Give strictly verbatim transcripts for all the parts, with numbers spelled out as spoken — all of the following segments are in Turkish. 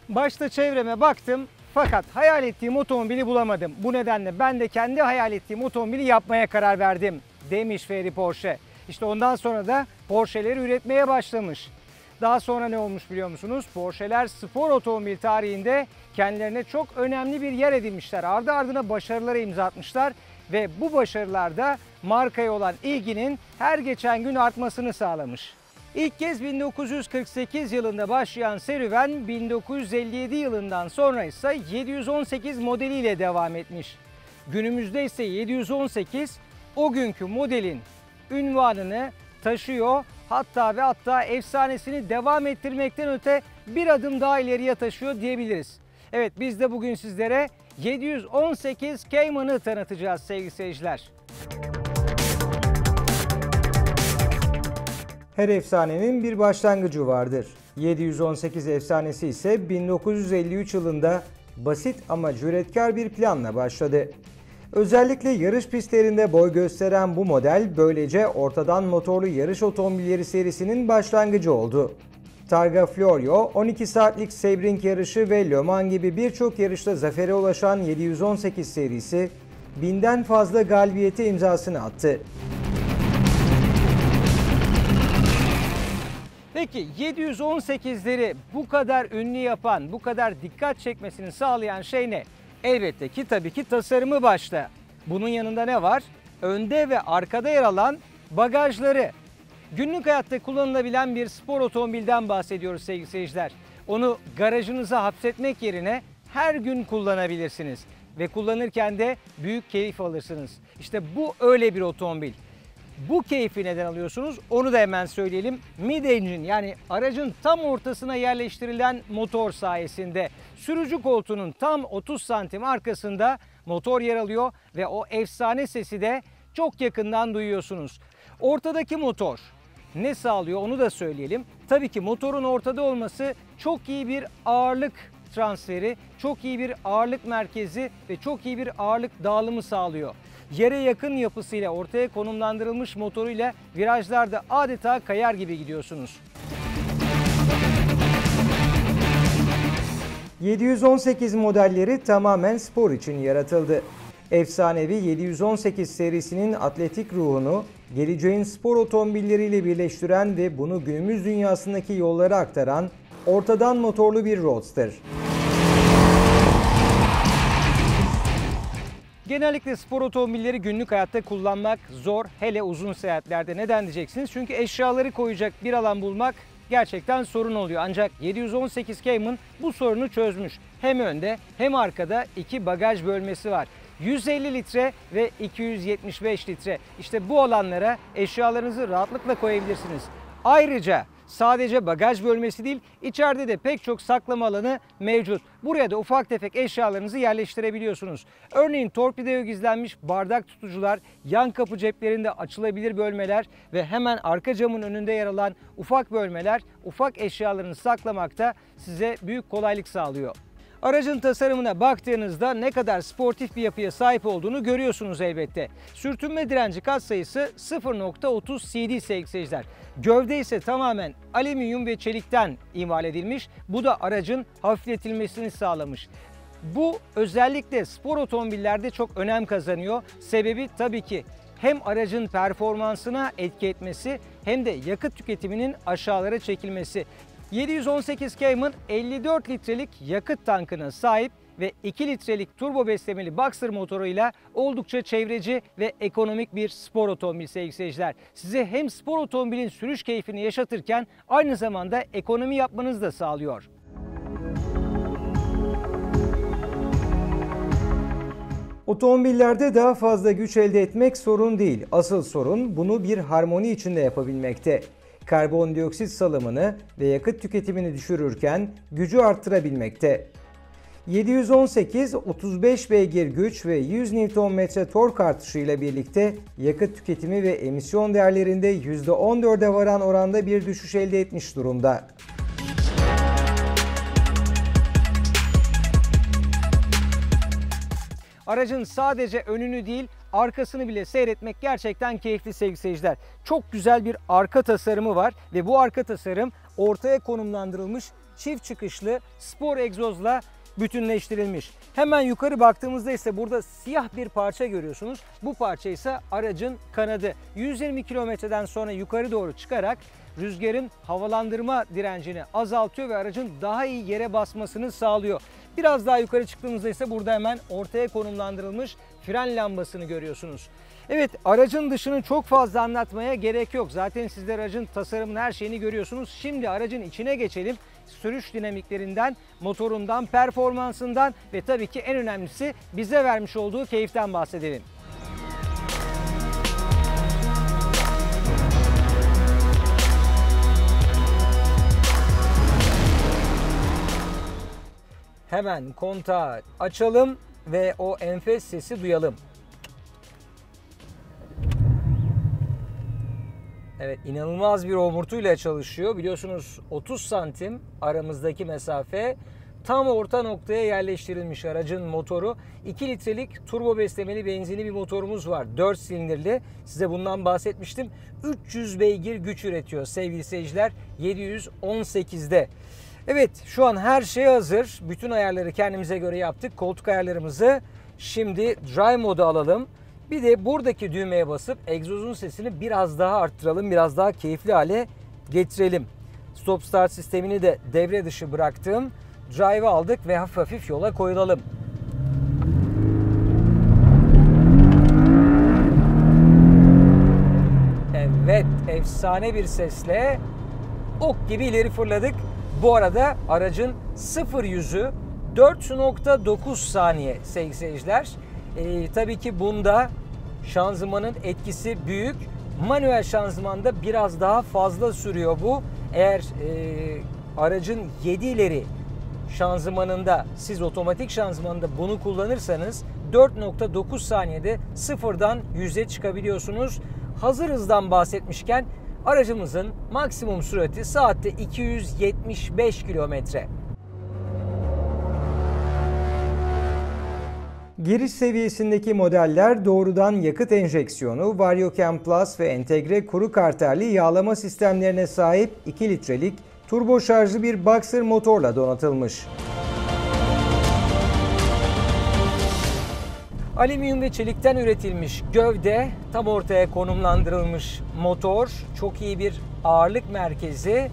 Başta çevreme baktım fakat hayal ettiğim otomobili bulamadım. Bu nedenle ben de kendi hayal ettiğim otomobili yapmaya karar verdim demiş Ferry Porsche. İşte ondan sonra da Porsche'leri üretmeye başlamış. Daha sonra ne olmuş biliyor musunuz? Porsche'ler spor otomobil tarihinde kendilerine çok önemli bir yer edinmişler. Ardı ardına başarılara imza atmışlar ve bu başarılarda markaya olan ilginin her geçen gün artmasını sağlamış. İlk kez bin dokuz yüz kırk sekiz yılında başlayan serüven bin dokuz yüz elli yedi yılından sonra ise yedi yüz on sekiz modeliyle devam etmiş. Günümüzde ise yedi yüz on sekiz o günkü modelin ünvanını taşıyor. Hatta ve hatta efsanesini devam ettirmekten öte bir adım daha ileriye taşıyor diyebiliriz. Evet, biz de bugün sizlere yedi yüz on sekiz Cayman'ı tanıtacağız sevgili seyirciler. Her efsanenin bir başlangıcı vardır. yedi yüz on sekiz efsanesi ise bin dokuz yüz elli üç yılında basit ama cüretkar bir planla başladı. Özellikle yarış pistlerinde boy gösteren bu model böylece ortadan motorlu yarış otomobilleri serisinin başlangıcı oldu. Targa Florio, on iki saatlik Sebring yarışı ve Le Mans gibi birçok yarışta zafere ulaşan yedi yüz on sekiz serisi binden fazla galibiyete imzasını attı. Peki yedi yüz on sekizleri bu kadar ünlü yapan, bu kadar dikkat çekmesini sağlayan şey ne? Elbette ki tabii ki tasarımı başta. Bunun yanında ne var? Önde ve arkada yer alan bagajları. Günlük hayatta kullanılabilen bir spor otomobilden bahsediyoruz sevgili seyirciler. Onu garajınıza hapsetmek yerine her gün kullanabilirsiniz. Ve kullanırken de büyük keyif alırsınız. İşte bu öyle bir otomobil. Bu keyfi neden alıyorsunuz? Onu da hemen söyleyelim. Mid-engine yani aracın tam ortasına yerleştirilen motor sayesinde. Sürücü koltuğunun tam otuz santim arkasında motor yer alıyor ve o efsane sesi de çok yakından duyuyorsunuz. Ortadaki motor ne sağlıyor onu da söyleyelim. Tabii ki motorun ortada olması çok iyi bir ağırlık transferi, çok iyi bir ağırlık merkezi ve çok iyi bir ağırlık dağılımı sağlıyor. Yere yakın yapısıyla ortaya konumlandırılmış motoruyla virajlarda adeta kayar gibi gidiyorsunuz. yedi yüz on sekiz modelleri tamamen spor için yaratıldı. Efsanevi yedi yüz on sekiz serisinin atletik ruhunu geleceğin spor otomobilleriyle birleştiren ve bunu günümüz dünyasındaki yollara aktaran ortadan motorlu bir roadster. Genellikle spor otomobilleri günlük hayatta kullanmak zor, hele uzun seyahatlerde. Neden diyeceksiniz? Çünkü eşyaları koyacak bir alan bulmak gerçekten sorun oluyor. Ancak yedi yüz on sekiz Cayman bu sorunu çözmüş. Hem önde hem arkada iki bagaj bölmesi var. yüz elli litre ve iki yüz yetmiş beş litre. İşte bu alanlara eşyalarınızı rahatlıkla koyabilirsiniz. Ayrıca sadece bagaj bölmesi değil, içeride de pek çok saklama alanı mevcut. Buraya da ufak tefek eşyalarınızı yerleştirebiliyorsunuz. Örneğin torpidoya gizlenmiş bardak tutucular, yan kapı ceplerinde açılabilir bölmeler ve hemen arka camın önünde yer alan ufak bölmeler ufak eşyalarınızı saklamakta size büyük kolaylık sağlıyor. Aracın tasarımına baktığınızda ne kadar sportif bir yapıya sahip olduğunu görüyorsunuz elbette. Sürtünme direnci katsayısı sıfır nokta otuz C D sevgili seyirciler. Gövde ise tamamen alüminyum ve çelikten imal edilmiş. Bu da aracın hafifletilmesini sağlamış. Bu özellikle spor otomobillerde çok önem kazanıyor. Sebebi tabii ki hem aracın performansına etki etmesi hem de yakıt tüketiminin aşağılara çekilmesi. yedi yüz on sekiz Cayman elli dört litrelik yakıt tankına sahip ve iki litrelik turbo beslemeli Boxer motoruyla oldukça çevreci ve ekonomik bir spor otomobil sevgili seyirciler. Size hem spor otomobilin sürüş keyfini yaşatırken aynı zamanda ekonomi yapmanızı da sağlıyor. Otomobillerde daha fazla güç elde etmek sorun değil. Asıl sorun bunu bir harmoni içinde yapabilmekte. Karbondioksit salımını ve yakıt tüketimini düşürürken gücü arttırabilmekte. yedi yüz on sekiz otuz beş beygir güç ve yüz Newton metre tork artışıyla birlikte yakıt tüketimi ve emisyon değerlerinde yüzde on dörde varan oranda bir düşüş elde etmiş durumda. Aracın sadece önünü değil, arkasını bile seyretmek gerçekten keyifli sevgili seyirciler. Çok güzel bir arka tasarımı var ve bu arka tasarım ortaya konumlandırılmış çift çıkışlı spor egzozla bütünleştirilmiş. Hemen yukarı baktığımızda ise burada siyah bir parça görüyorsunuz. Bu parça ise aracın kanadı. yüz yirmi kilometreden sonra yukarı doğru çıkarak rüzgarın havalandırma direncini azaltıyor ve aracın daha iyi yere basmasını sağlıyor. Biraz daha yukarı çıktığımızda ise burada hemen ortaya konumlandırılmış fren lambasını görüyorsunuz. Evet, aracın dışını çok fazla anlatmaya gerek yok. Zaten sizler aracın tasarımını, her şeyini görüyorsunuz. Şimdi aracın içine geçelim. Sürüş dinamiklerinden, motorundan, performansından ve tabii ki en önemlisi bize vermiş olduğu keyiften bahsedelim. Hemen kontağı açalım ve o enfes sesi duyalım. Evet, inanılmaz bir omurtuyla çalışıyor. Biliyorsunuz otuz santim aramızdaki mesafe, tam orta noktaya yerleştirilmiş aracın motoru. iki litrelik turbo beslemeli benzinli bir motorumuz var. dört silindirli. Size bundan bahsetmiştim. üç yüz beygir güç üretiyor sevgili seyirciler yedi yüz on sekizde. Evet, şu an her şey hazır. Bütün ayarları kendimize göre yaptık. Koltuk ayarlarımızı şimdi Drive modu alalım. Bir de buradaki düğmeye basıp egzozun sesini biraz daha arttıralım. Biraz daha keyifli hale getirelim. Stop start sistemini de devre dışı bıraktım. Drive'ı aldık ve hafif hafif yola koyulalım. Evet, efsane bir sesle ok gibi ileri fırladık. Bu arada aracın sıfır yüzü dört nokta dokuz saniye sevgili seyirciler. Ee, tabii ki bunda şanzımanın etkisi büyük. Manuel şanzımanda biraz daha fazla sürüyor bu. Eğer e, aracın yedi ileri şanzımanında, siz otomatik şanzımanında bunu kullanırsanız dört nokta dokuz saniyede sıfırdan yüze çıkabiliyorsunuz. Hazır hızdan bahsetmişken aracımızın maksimum sürati saatte iki yüz yetmiş beş kilometre. Giriş seviyesindeki modeller doğrudan yakıt enjeksiyonu, VarioCam Plus ve entegre kuru karterli yağlama sistemlerine sahip iki litrelik turbo şarjlı bir Boxer motorla donatılmış. Alüminyum ve çelikten üretilmiş gövde, tam ortaya konumlandırılmış motor, çok iyi bir ağırlık merkezi.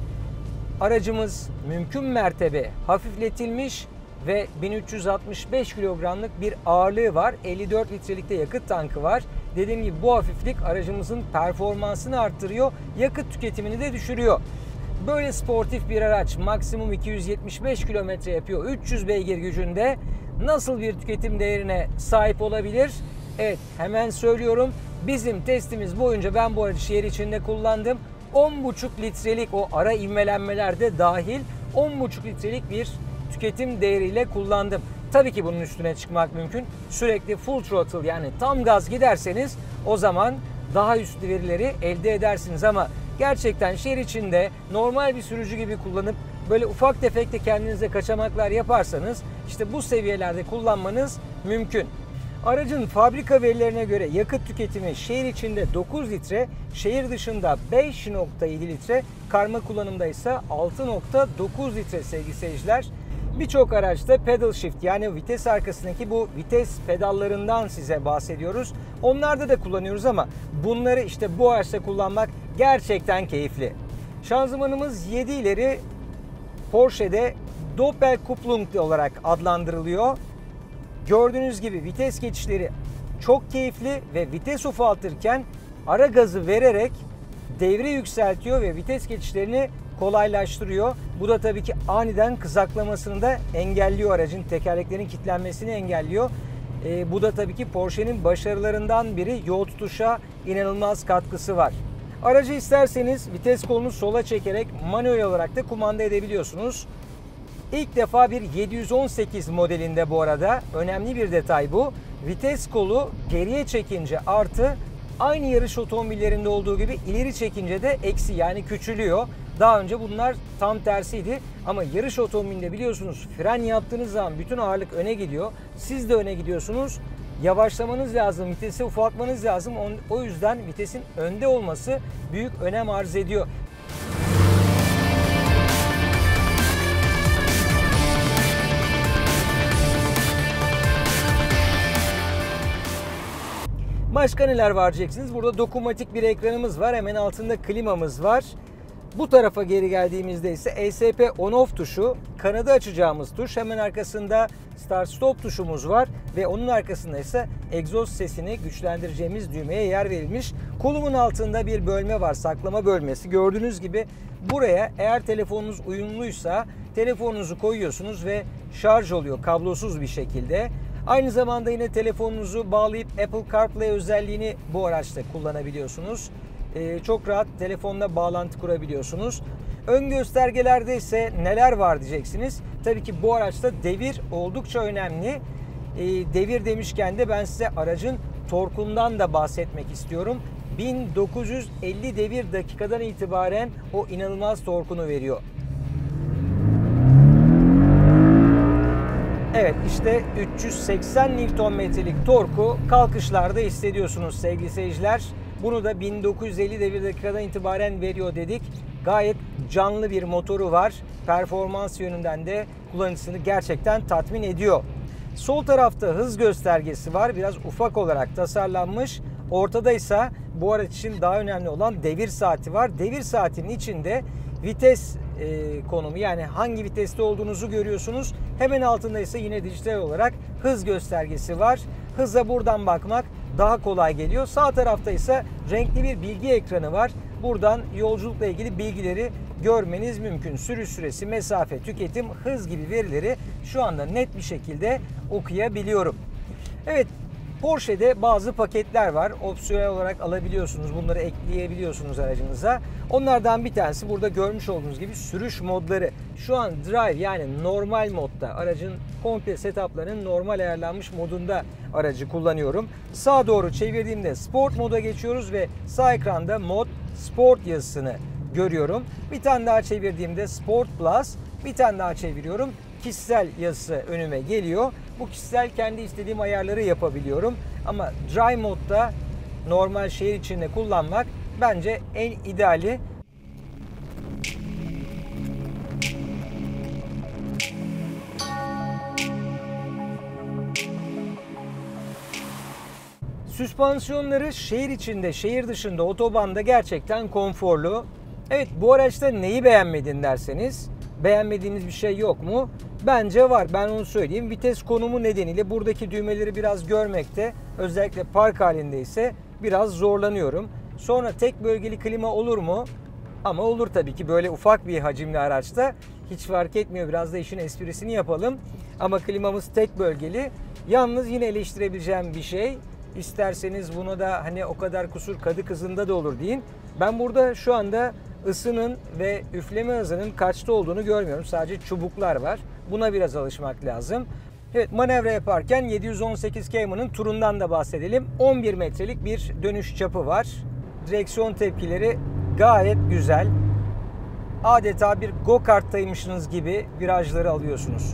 Aracımız mümkün mertebe hafifletilmiş ve bin üç yüz altmış beş kilogramlık bir ağırlığı var. elli dört litrelikte yakıt tankı var. Dediğim gibi bu hafiflik aracımızın performansını arttırıyor, yakıt tüketimini de düşürüyor. Böyle sportif bir araç maksimum iki yüz yetmiş beş kilometre yapıyor. üç yüz beygir gücünde nasıl bir tüketim değerine sahip olabilir? Evet, hemen söylüyorum. Bizim testimiz boyunca ben bu aracı şehir içinde kullandım. on buçuk litrelik, o ara ivmelenmeler de dahil, on buçuk litrelik bir tüketim değeriyle kullandım. Tabii ki bunun üstüne çıkmak mümkün. Sürekli full throttle, yani tam gaz giderseniz o zaman daha üstü verileri elde edersiniz ama gerçekten şehir içinde normal bir sürücü gibi kullanıp böyle ufak tefek de kendinize kaçamaklar yaparsanız işte bu seviyelerde kullanmanız mümkün. Aracın fabrika verilerine göre yakıt tüketimi şehir içinde dokuz litre, şehir dışında beş nokta yedi litre, karma kullanımda ise altı nokta dokuz litre sevgili seyirciler. Birçok araçta pedal shift, yani vites arkasındaki bu vites pedallarından size bahsediyoruz. Onlarda da kullanıyoruz ama bunları işte bu araçta kullanmak gerçekten keyifli. Şanzımanımız yedi ileri, Porsche'de Doppelkupplung olarak adlandırılıyor. Gördüğünüz gibi vites geçişleri çok keyifli ve vites ufaltırken ara gazı vererek devre yükseltiyor ve vites geçişlerini kolaylaştırıyor. Bu da tabii ki aniden kızaklamasını da engelliyor, aracın tekerleklerinin kilitlenmesini engelliyor. E, bu da tabii ki Porsche'nin başarılarından biri, yol tutuşa inanılmaz katkısı var. Aracı isterseniz vites kolunu sola çekerek manuel olarak da kumanda edebiliyorsunuz. İlk defa bir yedi yüz on sekiz modelinde bu arada önemli bir detay bu. Vites kolu geriye çekince artı, aynı yarış otomobillerinde olduğu gibi ileri çekince de eksi, yani küçülüyor. Daha önce bunlar tam tersiydi ama yarış otomobilinde biliyorsunuz fren yaptığınız zaman bütün ağırlık öne gidiyor. Siz de öne gidiyorsunuz. Yavaşlamanız lazım, vitesi ufaltmanız lazım. O yüzden vitesin önde olması büyük önem arz ediyor. Başka neler var diyeceksiniz. Burada dokunmatik bir ekranımız var. Hemen altında klimamız var. Bu tarafa geri geldiğimizde ise E S P on-off tuşu, kanadı açacağımız tuş. Hemen arkasında start stop tuşumuz var ve onun arkasında ise egzoz sesini güçlendireceğimiz düğmeye yer verilmiş. Kolumun altında bir bölme var, saklama bölmesi. Gördüğünüz gibi buraya eğer telefonunuz uyumluysa telefonunuzu koyuyorsunuz ve şarj oluyor kablosuz bir şekilde. Aynı zamanda yine telefonunuzu bağlayıp Apple CarPlay özelliğini bu araçta kullanabiliyorsunuz. Ee, çok rahat telefonla bağlantı kurabiliyorsunuz. Ön göstergelerde ise neler var diyeceksiniz. Tabii ki bu araçta devir oldukça önemli. Ee, devir demişken de ben size aracın torkundan da bahsetmek istiyorum. bin dokuz yüz elli devir dakikadan itibaren o inanılmaz torkunu veriyor. Evet, işte üç yüz seksen Newton metrelik torku kalkışlarda hissediyorsunuz sevgili seyirciler. Bunu da bin dokuz yüz elli devir dakikadan itibaren veriyor dedik. Gayet canlı bir motoru var. Performans yönünden de kullanıcısını gerçekten tatmin ediyor. Sol tarafta hız göstergesi var. Biraz ufak olarak tasarlanmış. Ortada ise bu araç için daha önemli olan devir saati var. Devir saatinin içinde vites e, konumu, yani hangi viteste olduğunuzu görüyorsunuz. Hemen altında ise yine dijital olarak hız göstergesi var. Hıza buradan bakmak daha kolay geliyor. Sağ tarafta ise renkli bir bilgi ekranı var. Buradan yolculukla ilgili bilgileri görmeniz mümkün. Sürüş süresi, mesafe, tüketim, hız gibi verileri şu anda net bir şekilde okuyabiliyorum. Evet, Porsche'de bazı paketler var. Opsiyonel olarak alabiliyorsunuz. Bunları ekleyebiliyorsunuz aracınıza. Onlardan bir tanesi burada görmüş olduğunuz gibi sürüş modları. Şu an Drive, yani normal modda, aracın komple setuplarının normal ayarlanmış modunda aracı kullanıyorum. Sağa doğru çevirdiğimde Sport moda geçiyoruz ve sağ ekranda Mod Sport yazısını görüyorum. Bir tane daha çevirdiğimde Sport Plus, bir tane daha çeviriyorum. Kişisel yazısı önüme geliyor. Bu kişisel, kendi istediğim ayarları yapabiliyorum. Ama Drive modda normal şehir içinde kullanmak bence en ideali. Süspansiyonları şehir içinde, şehir dışında, otobanda gerçekten konforlu. Evet, bu araçta neyi beğenmedin derseniz, beğenmediğiniz bir şey yok mu? Bence var. Ben onu söyleyeyim. Vites konumu nedeniyle buradaki düğmeleri biraz görmekte, özellikle park halindeyse biraz zorlanıyorum. Sonra tek bölgeli klima olur mu? Ama olur tabii ki, böyle ufak bir hacimli araçta hiç fark etmiyor. Biraz da işin esprisini yapalım. Ama klimamız tek bölgeli. Yalnız yine eleştirebileceğim bir şey. İsterseniz buna da hani o kadar kusur kadı kızında da olur deyin. Ben burada şu anda ısının ve üfleme hızının kaçta olduğunu görmüyorum. Sadece çubuklar var. Buna biraz alışmak lazım. Evet, manevra yaparken yedi yüz on sekiz Cayman'ın turundan da bahsedelim. on bir metrelik bir dönüş çapı var. Direksiyon tepkileri gayet güzel. Adeta bir go-karttaymışsınız gibi virajları alıyorsunuz.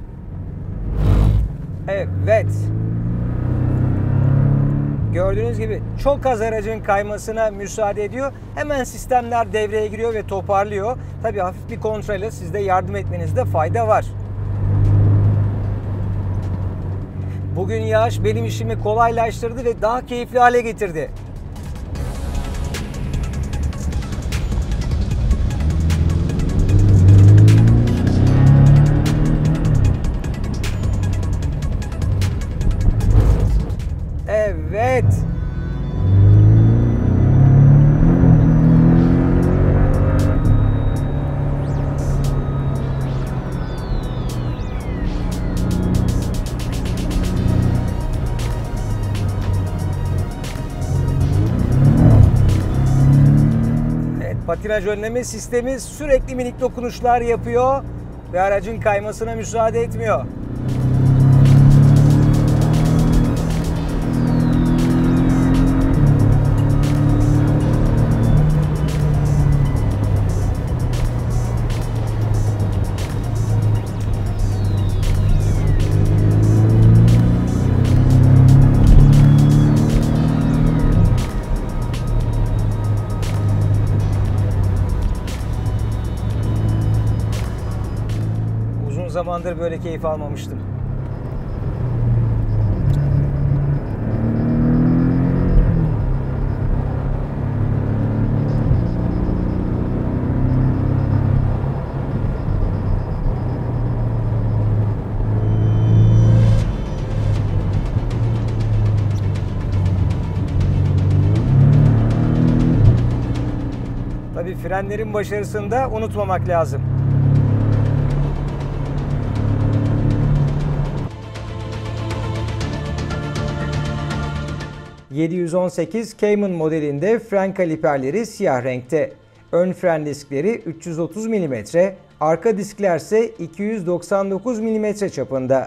Evet. Gördüğünüz gibi çok az aracın kaymasına müsaade ediyor. Hemen sistemler devreye giriyor ve toparlıyor. Tabii hafif bir kontrolle sizde yardım etmenizde fayda var. Bugün yağış benim işimi kolaylaştırdı ve daha keyifli hale getirdi. Evet. Evet, patinaj önleme sistemi sürekli minik dokunuşlar yapıyor ve aracın kaymasına müsaade etmiyor. Zamandır böyle keyif almamıştım. Frenlerin başarısını da unutmamak lazım. yedi yüz on sekiz Cayman modelinde fren kaliperleri siyah renkte. Ön fren diskleri üç yüz otuz milimetre, arka diskler ise iki yüz doksan dokuz milimetre çapında.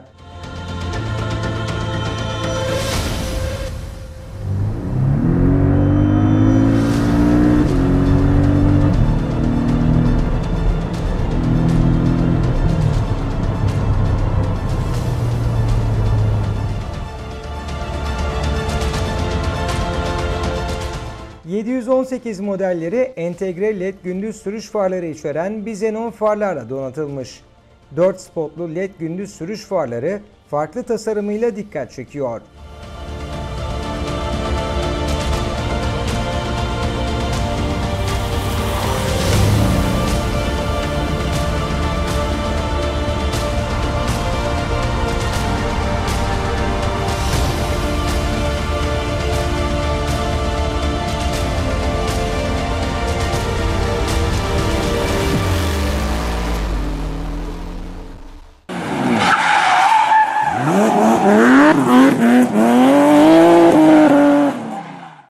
yedi yüz on sekiz modelleri entegre led gündüz sürüş farları içeren bir xenon farlarla donatılmış. dört spotlu led gündüz sürüş farları farklı tasarımıyla dikkat çekiyor. Mm-hmm.